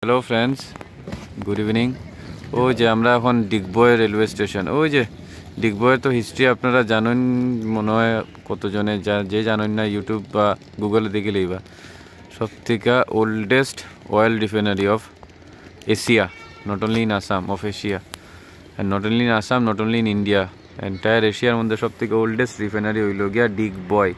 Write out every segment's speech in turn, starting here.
Hello friends, good evening. ওই যে আমরা এখন ডিগবয় রেলওয়ে স্টেশন। ওই যে ডিগবয়ের তো হিস্ট্রি আপনারা জানেন মনে হয়, কতজনে যে জানেন না ইউটিউব বা গুগলে দেখলেই বা সব থেকে oldest oil refinery of Asia, not only in Assam, of Asia and not only in Assam, not only in India, entire এশিয়ার মধ্যে সব থেকে ওল্ডেস্ট রিফাইনারি হইল গিয়া ডিগবয়।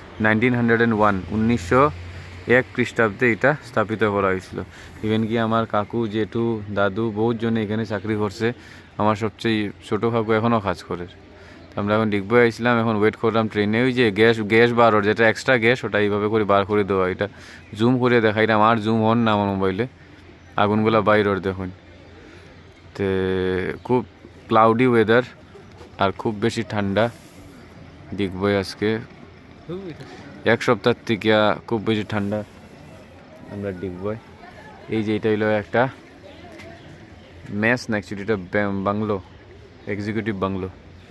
1901 খ্রিস্টাব্দে এটা স্থাপিত করা হয়েছিল। ইভেন কি আমার কাকু, জেঠু, দাদু বহুত জনে এখানে চাকরি করছে। আমার সবচেয়ে ছোটো কাকু এখনও কাজ করে। আমরা এখন ডিগবয় আসলাম, এখন ওয়েট করলাম ট্রেনে। ওই যে গ্যাস বার ওর যেটা এক্সট্রা গ্যাস, ওটা এইভাবে করে বার করে দেওয়া। এটা জুম করে দেখাইলাম, আর জুম হন না আমার মোবাইলে, আগুনগুলা বাইর ওর দেখুন। তো খুব ক্লাউডি ওয়েদার আর খুব বেশি ঠান্ডা ডিগবয় আজকে। এক সপ্তাহ থেকে খুব বেশি ঠান্ডা আমরা ডিগবয়। এই যে এটা হইলো একটা মেস না, অ্যাকচুয়ালি এটা বাংলো, এক্সিকিউটিভ বাংলো,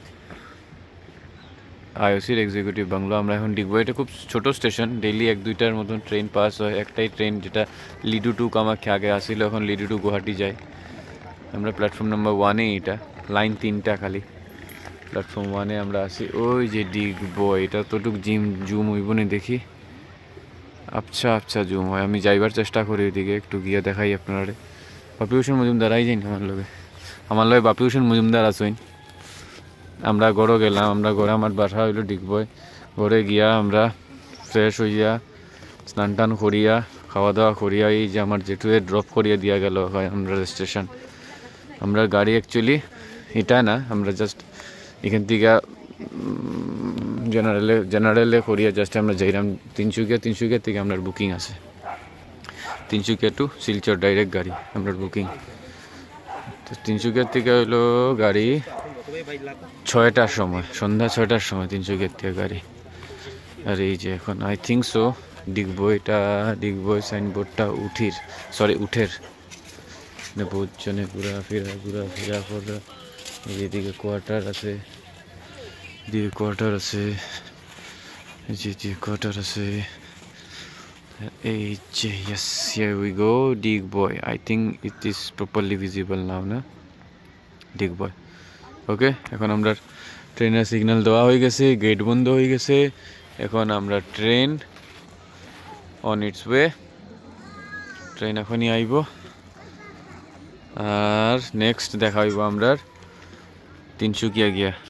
আইওসির এক্সিকিউটিভ বাংলো। আমরা এখন ডিগবয়, এটা খুব ছোট স্টেশন, ডেইলি 1-2টার মতন ট্রেন পাস হয়। একটাই ট্রেন যেটা লিডু টু কামাখ্যা আগে আসিল, এখন লিডু টু গুয়াহাটি যায়। আমরা প্ল্যাটফর্ম নাম্বার 1-এ, এটা লাইন 3টা খালি, প্ল্যাটফর্ম 1-এ আমরা আসি। ওই যে ডিগবয়, এটা তোটুক জুম হইব না দেখি। আচ্ছা জুম হয়, আমি যাইবার চেষ্টা করি ওইদিকে, একটু গিয়ে দেখাই আপনারা। বাপি হোসেন মজুমদার আই যাইন আমার লগে বাপি হোসেন মজুমদার আসইন। আমরা গড়ও গেলাম, আমরা গড়ে আমার বাসা হইলো ডিগবয়। গড়ে গিয়া আমরা ফ্রেশ হইয়া স্নান টান করিয়া খাওয়া দাওয়া করিয়া এই যে আমার জেঠুয়ে ড্রপ করিয়া দিয়া গেল আমরা স্টেশন। আমরা গাড়ি অ্যাকচুয়ালি এটা না, আমরা জাস্ট এখান থেকে জেনারেলে করিয়া জাস্ট আমরা যাইলাম তিনসুকিয়া থেকে আপনার বুকিং আছে। তিনসুকিয়া টু শিলচর ডাইরেক্ট গাড়ি আপনার বুকিং। তো তিনসুকিয়ার থেকে হইলো গাড়ি 6টার সময়, সন্ধ্যা 6টার সময় তিনসুকিয়ার থেকে গাড়ি। আর এই যে এখন আই থিঙ্ক সো ডিগবয় সাইনবোর্ডটা উঠের বহুত জনে ঘোরাফেরা করে। এদিকে কোয়ার্টার আছে, কোয়ার্টার আছে। এই যে yes, here we go, Digboi. I think it is properly visible now, না Digboi। ওকে, এখন আমরা ট্রেনের সিগন্যাল দেওয়া হয়ে গেছে, গেট বন্ধ হয়ে গেছে। এখন আমরা train on its way, train এখনই আইব। আর নেক্সট দেখা হইব আমরা তিনসুকিয়া গিয়া।